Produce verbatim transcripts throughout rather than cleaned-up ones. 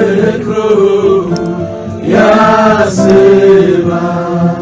በምክሩ ያስባል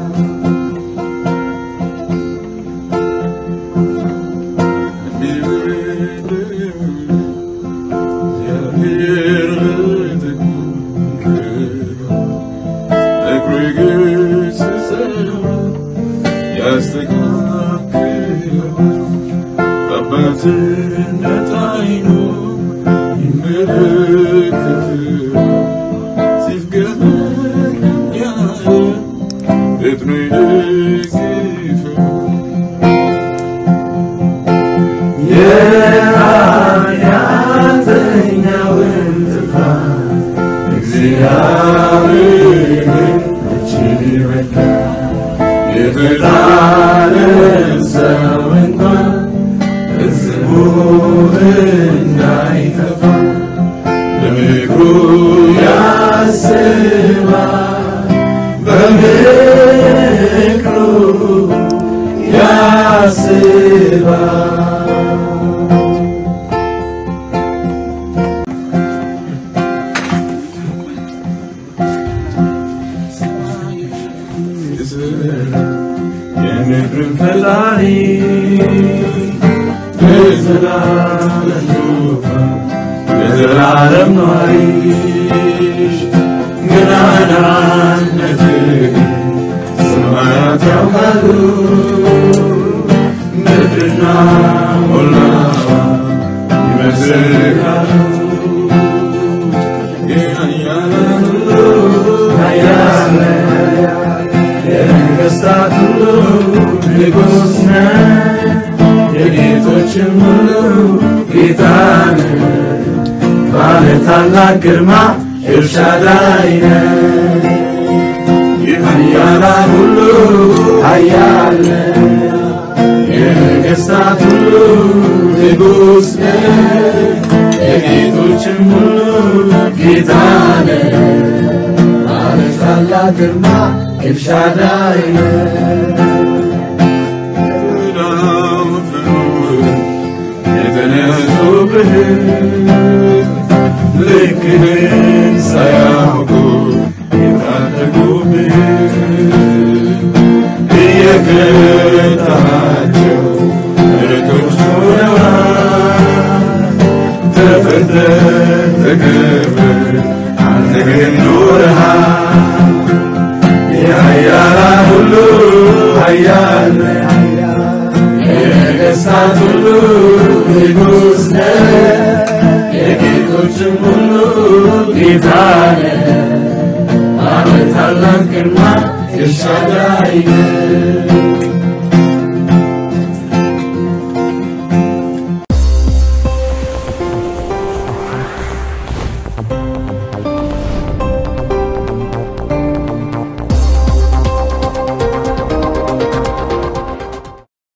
ግርማ ኤልሻዳይነ የኃያላ ሁሉ ኃያል የነገሥታት ሁሉ ንጉሥ የጌቶችም ሁሉ ጌታ ባለታላቅ ግርማ ኤልሻዳይነ የተነሱብህ ልክህን ሳያውቁ የታደጉብህ እየቀጣቸው ርቶች ሆነዋል ተፈጥረህ ተከብረህ አንተ ግን ኖረሃል የኃያላን ሁሉ ኃያል የነገሥታት ሁሉ ንጉሥ ነህ የጌቶችም ሁሉ ጌታ ነህ ባለታላቅ ግርማ ኤልሻዳይ ነህ